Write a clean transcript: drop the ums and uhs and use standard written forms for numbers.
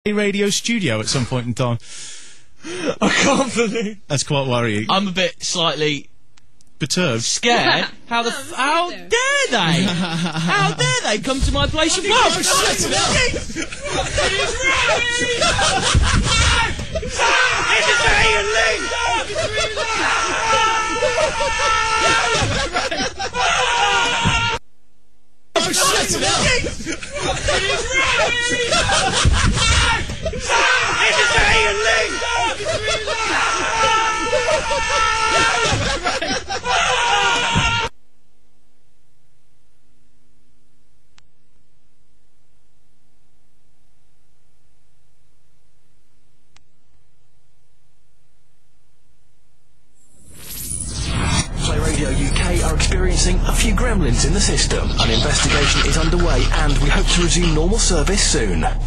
Radio studio at some point in time. I can't believe. That's quite worrying. I'm a bit slightly perturbed. Scared? How dare they? How dare they come to my place of work? PlayradioUK are experiencing a few gremlins in the system. An investigation is underway and we hope to resume normal service soon.